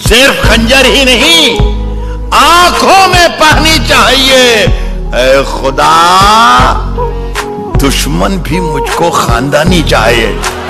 सिर्फ खंजर ही नहीं, आंखों में पानी चाहिए। ऐ खुदा, दुश्मन भी मुझको खानदानी चाहिए।